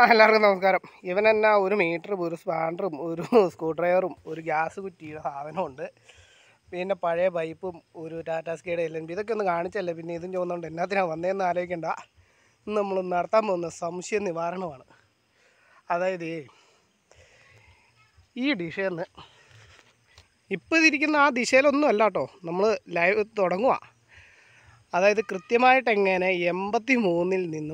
എല്ലാവർക്കും നമസ്കാരം. ഇവൻ എന്നാ ഒരു മീറ്ററും ഒരു സ്പാൻഡറും ഒരു സ്ക്രൂ ഡ്രൈവറും ഒരു ഗ്യാസ് കുറ്റിയുടെ സാധനമുണ്ട്, പിന്നെ പഴയ പൈപ്പും ഒരു ടാറ്റാ സ്കൈയുടെ LNB. ഇതൊക്കെ ഒന്ന് കാണിച്ചല്ലേ പിന്നെ ഇതും ചോദിച്ചുകൊണ്ട് എന്നാത്തിനാണ് വന്നതെന്ന് ആലോചിക്കേണ്ട. ഇന്ന് നമ്മൾ നടത്താൻ പോകുന്ന സംശയ നിവാരണമാണ്. അതായത് ഈ ഡിഷേന്ന് ഇപ്പോൾ ഇതിരിക്കുന്ന ആ ദിശയിലൊന്നും അല്ല കേട്ടോ, നമ്മൾ ലൈവ് തുടങ്ങുക. അതായത് കൃത്യമായിട്ട് എങ്ങനെ 83-ൽ നിന്നും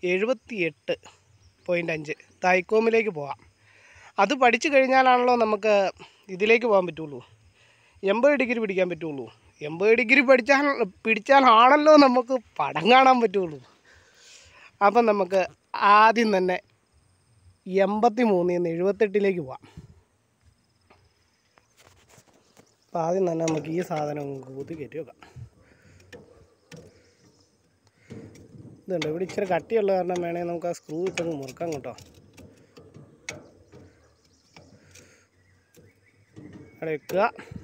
78.5 തൈക്കോമിലേക്ക് പോകാം. അത് പഠിച്ചു കഴിഞ്ഞാലാണല്ലോ നമുക്ക് ഇതിലേക്ക് പോകാൻ പറ്റുള്ളൂ, 80 ഡിഗ്രി പിടിക്കാൻ പറ്റുള്ളൂ. 80 ഡിഗ്രി പിടിച്ചാലാണല്ലോ നമുക്ക് പടം കാണാൻ പറ്റുള്ളൂ. അപ്പം നമുക്ക് ആദ്യം തന്നെ 83-ൽ നിന്ന് 78-ലേക്ക് പോവാം. അപ്പം ആദ്യം തന്നെ നമുക്ക് ഈ സാധനം കൂത്തി കയറ്റി വെക്കാം. ഇതുണ്ട്, ഇവിടെ ഇച്ചിരി കട്ടിയുള്ള കാരണം വേണമെങ്കിൽ നമുക്ക് ആ സ്ക്രൂ ഇട്ടങ്ങ് മുറുക്കാം കേട്ടോ. അവിടെ വെക്കുക.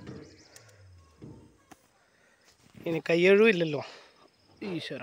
ഇനി കയ്യഴുവില്ലല്ലോ, ഈശ്വര.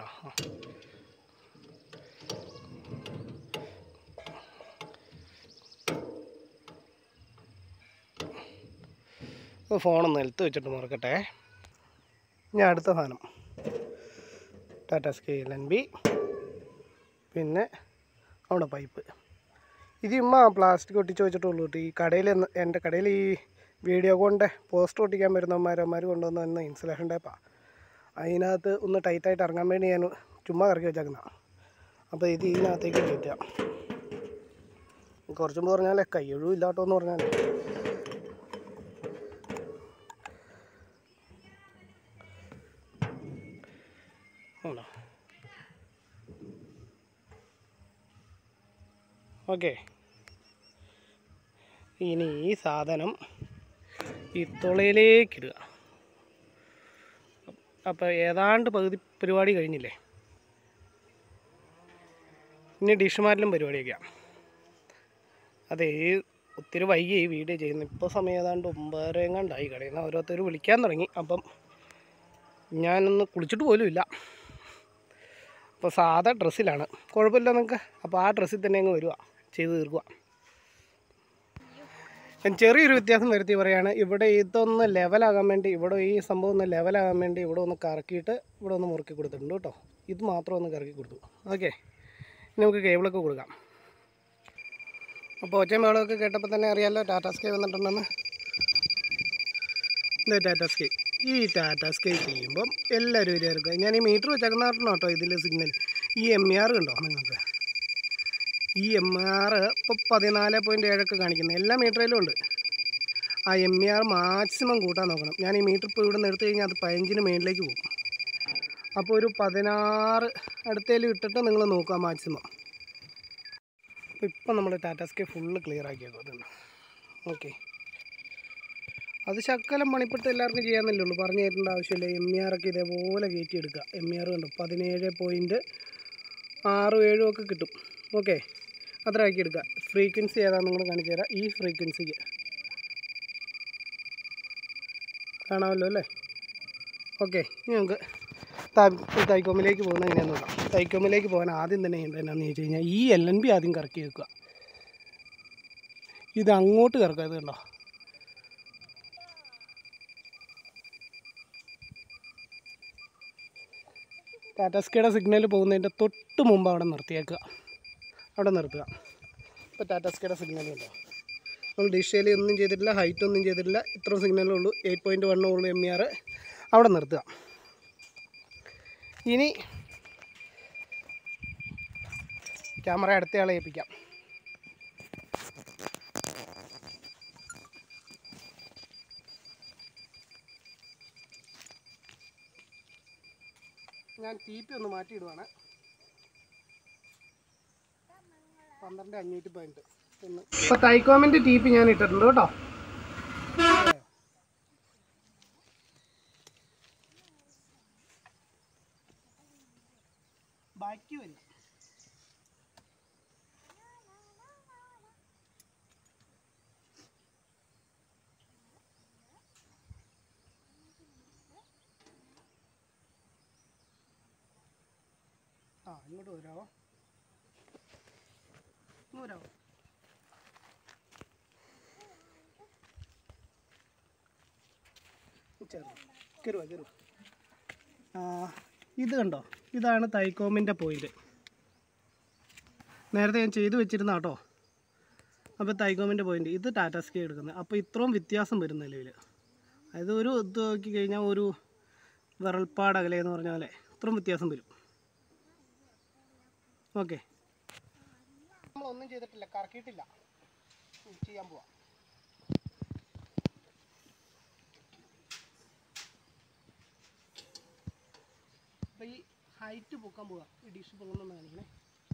ഫോണൊന്ന് നിലത്ത് വെച്ചിട്ട് മുറുക്കട്ടെ. ഞാൻ അടുത്ത സാധനം ടാറ്റാ സ്കൈ LNB, പിന്നെ അവിടെ പൈപ്പ്. ഇത് പ്ലാസ്റ്റിക് ഒട്ടിച്ച് വെച്ചിട്ടുള്ളൂ. ഈ കടയിൽ, എൻ്റെ കടയിൽ ഈ വീഡിയോ കൊണ്ട് പോസ്റ്റർ ഒട്ടിക്കാൻ വരുന്നവന്മാർ കൊണ്ടുവന്ന ഇൻസുലേഷൻ ടൈപ്പാണ്. അതിനകത്ത് ഒന്ന് ടൈറ്റായിട്ട് ഇറങ്ങാൻ വേണ്ടി ഞാൻ ചുമ്മാ ഇറക്കി വെച്ചേക്കുന്നതാണ്. അപ്പോൾ ഇത് ഇതിനകത്തേക്ക് കയറ്റാം. കുറച്ചും പറഞ്ഞാലേ കയ്യൊഴിവും ഇല്ലാട്ടോ എന്ന് പറഞ്ഞാൽ ഉണ്ടോ. ഓക്കെ, ഇനി ഈ സാധനം ഈ തുളയിലേക്കിടുക. അപ്പോൾ ഏതാണ്ട് പകുതി പരിപാടി കഴിഞ്ഞില്ലേ. ഇനി ഡിഷ് മാറ്റിലും പരിപാടിയൊക്കെയാണ്. അതേ ഒത്തിരി വൈകി ഈ വീഡിയോ ചെയ്യുന്നത്. ഇപ്പോൾ സമയം ഏതാണ്ട് 9:30 എങ്ങാണ്ടായി. കടയിൽ നിന്ന് ഓരോരുത്തർ വിളിക്കാൻ തുടങ്ങി. അപ്പം ഞാനൊന്ന് കുളിച്ചിട്ട് പോലും ഇല്ല. അപ്പോൾ സാധാ ഡ്രസ്സിലാണ്, കുഴപ്പമില്ല നിങ്ങൾക്ക്. അപ്പോൾ ആ ഡ്രസ്സിൽ തന്നെ അങ്ങ് വരിക, ചെയ്ത് തീർക്കുക. ഞാൻ ചെറിയൊരു വ്യത്യാസം വരുത്തി പറയുകയാണ്. ഇവിടെ ഇതൊന്ന് ലെവലാകാൻ വേണ്ടി, ഇവിടെ ഈ സംഭവം ഒന്ന് ലെവലാകാൻ വേണ്ടി ഇവിടെ ഒന്ന് കറക്കിയിട്ട് ഇവിടെ ഒന്ന് മുറുക്കി കൊടുത്തിട്ടുണ്ട് കേട്ടോ. ഇത് മാത്രം ഒന്ന് കറക്കി കൊടുത്തു. ഓക്കെ, ഇനി നമുക്ക് കേബിളൊക്കെ കൊടുക്കാം. അപ്പോൾ ഒച്ചയും ബഹളമൊക്കെ കേട്ടപ്പോൾ തന്നെ അറിയാമല്ലോ ടാറ്റാ സ്കൈ വന്നിട്ടുണ്ടെന്ന്. ഇത് ടാറ്റാ സ്കൈ. ഈ ടാറ്റാ സ്കൈ ചെയ്യുമ്പം എല്ലാവരും ഇരിക്കുക. ഞാൻ ഈ മീറ്റർ വെച്ചേക്കുന്ന കേട്ടോ ഇതിൽ സിഗ്നൽ. ഈ MER കണ്ടോ നിങ്ങൾക്ക്? ഈ MER ഇപ്പോൾ 14.7 കാണിക്കുന്നത് എല്ലാ മീറ്ററിലും ഉണ്ട്. ആ MER മാക്സിമം കൂട്ടാൻ നോക്കണം. ഞാൻ ഈ മീറ്റർ ഇപ്പോൾ ഇവിടെ നിന്ന് എടുത്തു കഴിഞ്ഞാൽ അത് 15-ന് മേളിലേക്ക് പോകും. അപ്പോൾ ഒരു 16 അടുത്തേലും ഇട്ടിട്ട് നിങ്ങൾ നോക്കുക മാക്സിമം. ഇപ്പം നമ്മൾ ടാറ്റാ സ്കൈ ഫുള്ള് ക്ലിയർ ആക്കിയേക്കും അതുണ്ട്. ഓക്കെ, അത് ശക്കലം പണിപ്പെട്ട് എല്ലാവർക്കും ചെയ്യാമെന്നല്ലേ ഉള്ളൂ, പറഞ്ഞു തരേണ്ട ആവശ്യമില്ല. MER ഒക്കെ ഇതേപോലെ കയറ്റിയെടുക്കുക. MER കണ്ടോ 17.67 ഒക്കെ കിട്ടും. ഓക്കെ, അത്ര ആക്കിയെടുക്കുക. ഫ്രീക്വൻസി ഏതാണെന്ന് നിങ്ങൾ കാണിച്ചു തരാം. ഈ ഫ്രീക്വൻസിക്ക് കാണാമല്ലോ അല്ലേ. ഓക്കെ, ഇനി നമുക്ക് തൈക്കോമിലേക്ക് പോകുന്നത് എങ്ങനെയാണെന്ന് നോക്കാം. തൈക്കോമിലേക്ക് പോകാൻ ആദ്യം തന്നെ എന്താണെന്ന് ചോദിച്ചു കഴിഞ്ഞാൽ ഈ LNB ആദ്യം കറക്കി വെക്കുക. ഇത് അങ്ങോട്ട് കറക്കുക. ഇത് കണ്ടോ, ടാറ്റാ സ്കൈയുടെ സിഗ്നൽ പോകുന്നതിൻ്റെ തൊട്ട് മുമ്പ് അവിടെ നിർത്തിയേക്കുക. അവിടെ നിർത്തുക. ഇപ്പോൾ ടാറ്റാ സ്കൈയുടെ സിഗ്നൽ ഉണ്ടോ, നമ്മൾ ഡിഷയിൽ ഒന്നും ചെയ്തിട്ടില്ല, ഹൈറ്റ് ഒന്നും ചെയ്തിട്ടില്ല, ഇത്ര സിഗ്നലേ ഉള്ളൂ. 8.1 ഉള്ളൂ MER. അവിടെ നിർത്തുക. ഇനി ക്യാമറ അടുത്തയാളെ ഏൽപ്പിക്കാം. ഞാൻ TP ഒന്ന് മാറ്റിയിടുവാണ്. 12.518. ഇപ്പോൾ തൈക്കോമിൻ്റെ TP ഞാൻ ഇട്ടിട്ടുണ്ട് കേട്ടോ. ബാക്കി വരും. ഇങ്ങോട്ട് വരാമോ? അങ്ങോരാവും. കയറുക. ഇത് കണ്ടോ, ഇതാണ് തൈക്കോമിൻ്റെ പോയിൻ്റ്. നേരത്തെ ഞാൻ ചെയ്തു വെച്ചിരുന്ന കേട്ടോ. അപ്പോൾ തൈക്കോമിൻ്റെ പോയിൻ്റ് ഇത് ടാറ്റ സ്കൈ എടുക്കുന്നത്. അപ്പോൾ ഇത്രയും വ്യത്യാസം വരും നിലവിൽ. അതായത് ഒരു ഇത് നോക്കി കഴിഞ്ഞാൽ ഒരു വിരൽപ്പാട് അകലെ എന്ന് പറഞ്ഞ പോലെ ഇത്രയും വ്യത്യാസം വരും. ഓക്കെ, നമ്മളൊന്നും ചെയ്തിട്ടില്ല, കറക്കിയിട്ടില്ല, ചെയ്യാൻ പോവാം. അപ്പോൾ ഈ ഹൈറ്റ് പൊക്കാൻ പോവാം. ഈ ഡിഷ് പൊങ്ങുന്നൊന്ന് കാണിക്കണേ.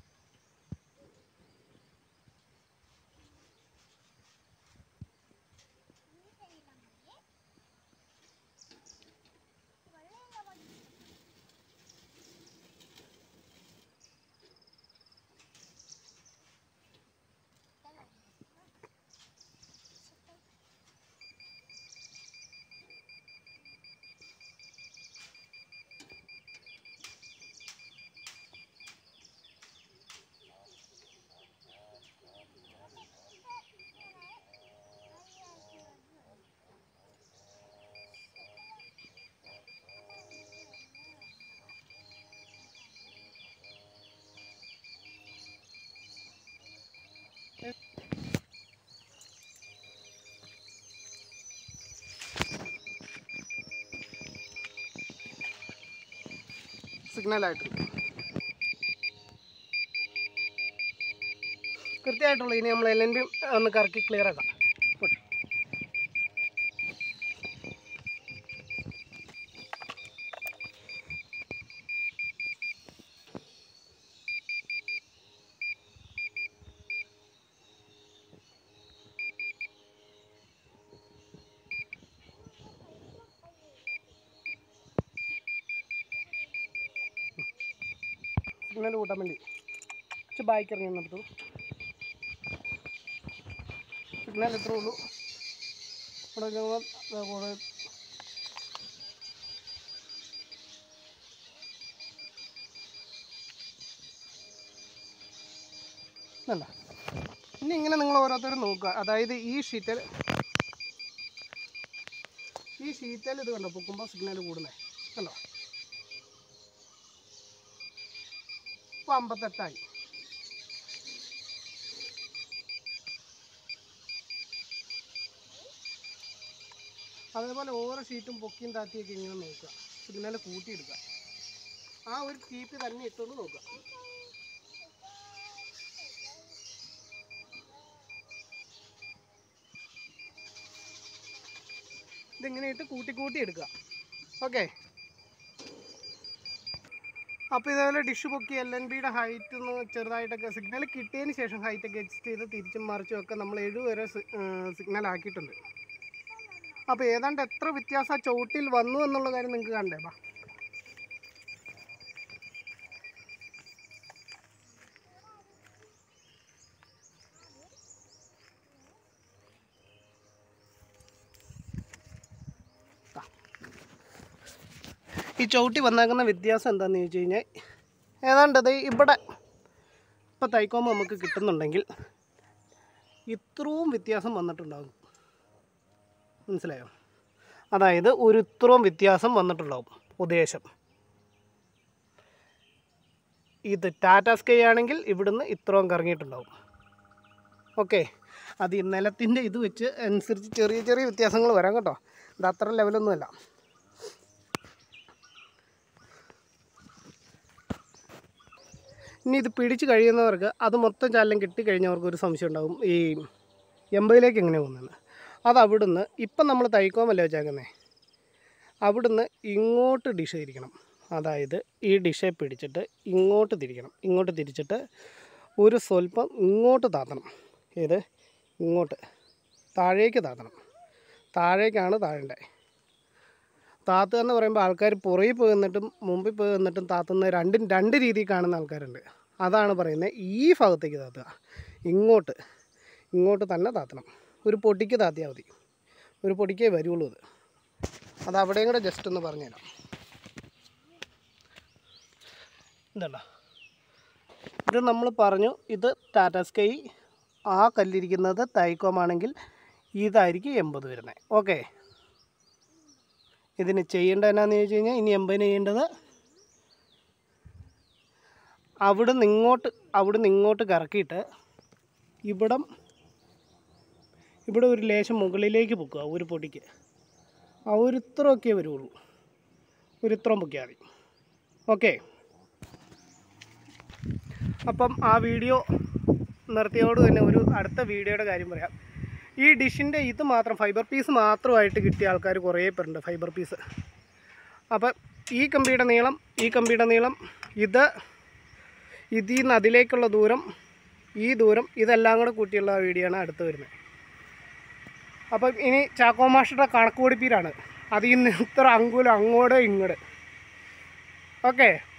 സിഗ്നലായിട്ട് കൃത്യമായിട്ടുള്ളൂ. ഇനി നമ്മൾ LNB ഒന്ന് കറക്കി ക്ലിയർ ആക്കാം. പോട്ടെ. സിഗ്നൽ കൂട്ടാൻ വേണ്ടി ബാക്ക് ഇറങ്ങി നിർത്തും. സിഗ്നൽ എത്ര ഉള്ളൂ ഇവിടെ കൂടെ അല്ല. ഇനി ഇങ്ങനെ നിങ്ങൾ ഓരോരുത്തരും നോക്കുക. അതായത് ഈ ഷീറ്റിൽ ഇത് കണ്ടോ, പൊക്കുമ്പോൾ സിഗ്നൽ കൂടുന്നേ കണ്ടോ. ഇപ്പോൾ 58 അതേപോലെ ഓരോ ഷീറ്റും പൊക്കിയും താത്തിയൊക്കെ ഇങ്ങനെ നോക്കുക. സിഗ്നൽ കൂട്ടിയെടുക്കുക. ആ ഒരു കീപ്പ് തന്നെ ഇട്ടുകൊണ്ട് നോക്കുക. ഇതിങ്ങനെ ഇട്ട് കൂട്ടി എടുക്കുക. ഓക്കെ. അപ്പോൾ ഇതേപോലെ ഡിഷ് പൊക്കി LNBയുടെ ഹൈറ്റ് ഒന്ന് ചെറുതായിട്ടൊക്കെ സിഗ്നൽ കിട്ടിയതിന് ശേഷം ഹൈറ്റൊക്കെ അഡ്ജസ്റ്റ് ചെയ്ത് തിരിച്ചും മറിച്ചും ഒക്കെ നമ്മൾ 7 വരെ സിഗ്നൽ ആക്കിയിട്ടുണ്ട്. അപ്പോൾ ഏതാണ്ട് എത്ര വ്യത്യാസം ചവിട്ടിൽ വന്നു എന്നുള്ള കാര്യം നിങ്ങൾക്ക് കണ്ടേ. ഈ ചവിട്ടി വന്നേക്കുന്ന വ്യത്യാസം എന്താണെന്ന് ചോദിച്ചു കഴിഞ്ഞാൽ ഏതാണ്ടത് ഇവിടെ ഇപ്പോൾ തൈക്കോമ നമുക്ക് കിട്ടുന്നുണ്ടെങ്കിൽ ഇത്രയും വ്യത്യാസം വന്നിട്ടുണ്ടാകും. മനസ്സിലായോ? അതായത് ഒരു ഇത്രയും വ്യത്യാസം വന്നിട്ടുണ്ടാകും ഉദ്ദേശം. ഇത് ടാറ്റ സ്കൈ ആണെങ്കിൽ ഇവിടുന്ന് ഇത്രയും കറങ്ങിയിട്ടുണ്ടാകും. ഓക്കെ. അത് ഈ നിലത്തിൻ്റെ ഇത് വെച്ച് അനുസരിച്ച് ചെറിയ ചെറിയ വ്യത്യാസങ്ങൾ വരാം കേട്ടോ. ഇത് അത്ര ലെവലൊന്നുമല്ല. ഇനി ഇത് പിടിച്ച് കഴിയുന്നവർക്ക് അത് മൊത്തം ചാലം കിട്ടിക്കഴിഞ്ഞവർക്ക് ഒരു സംശയം ഉണ്ടാകും, ഈ 80ലേക്ക് എങ്ങനെ പോകുന്നത്. അത് അവിടുന്ന് ഇപ്പം നമ്മൾ തൈക്കോമല്ലേ വെച്ചേക്കുന്നത്, അവിടുന്ന് ഇങ്ങോട്ട് ഡിഷ് തിരിക്കണം. അതായത് ഈ ഡിഷെ പിടിച്ചിട്ട് ഇങ്ങോട്ട് തിരിക്കണം. ഇങ്ങോട്ട് തിരിച്ചിട്ട് ഒരു സ്വല്പം ഇങ്ങോട്ട് താത്തണം. ഏത് ഇങ്ങോട്ട് താഴേക്ക് താത്തണം. താഴേക്കാണ് താഴേണ്ടത്. താത്തുക എന്ന് പറയുമ്പോൾ ആൾക്കാർ പുറകിൽ പോയി നിന്നിട്ടും മുമ്പിൽ പോയി നിന്നിട്ടും താത്തുന്ന രണ്ട് രീതിയിൽ കാണുന്ന ആൾക്കാരുണ്ട്. അതാണ് പറയുന്നത്. ഈ ഭാഗത്തേക്ക് താത്തുക, ഇങ്ങോട്ട് തന്നെ താത്തണം. ഒരു പൊടിക്ക് താത്തിയാൽ മതി. ഒരു പൊടിക്കേ വരുള്ളൂ. അത് അവിടെയും കൂടെ ജസ്റ്റ് ഒന്ന് പറഞ്ഞുതരാം. ഇതല്ല, ഇത് നമ്മൾ പറഞ്ഞു, ഇത് ടാറ്റ സ്കൈ ആ കല്ലിരിക്കുന്നത് തൈക്കോമാണെങ്കിൽ ഇതായിരിക്കും 80 വരുന്നത്. ഓക്കെ, ഇതിന് ചെയ്യേണ്ടത് എന്നാന്ന് ചോദിച്ചു കഴിഞ്ഞാൽ, ഇനി 80 ചെയ്യേണ്ടത് അവിടെ നിന്ന് ഇങ്ങോട്ട് കറക്കിയിട്ട് ഇവിടെ ഒരു ലേശം മുകളിലേക്ക് പൊക്കുക. ഒരു പൊടിക്ക് ആ ഒരു ഇത്രയൊക്കെ വരുള്ളൂ, ഒരു ഇത്രയും പൊക്കിയാൽ മതി. ഓക്കെ, അപ്പം ആ വീഡിയോ നിർത്തിയോട് തന്നെ ഒരു അടുത്ത വീഡിയോയുടെ കാര്യം പറയാം. ഈ ഡിഷിൻ്റെ ഇത് മാത്രം ഫൈബർ പീസ് മാത്രമായിട്ട് കിട്ടിയ ആൾക്കാർ കുറേ പേരുണ്ട്. Fibre piece. അപ്പം ഈ കമ്പിയുടെ നീളം ഇതിൽ നിന്ന് അതിലേക്കുള്ള ദൂരം, ഈ ദൂരം, ഇതെല്ലാം കൂടെ കൂട്ടിയുള്ള വീഡിയോ ആണ് അടുത്ത് വരുന്നത്. അപ്പം ഇനി ചാക്കോ മാസ്റ്ററുടെ കണക്ക് പഠിപ്പീരാണ്. അതിൽ നിന്ന് ഇത്ര അങ്കുലം അങ്ങോട്ട് ഇങ്ങോട്ട്. ഓക്കെ.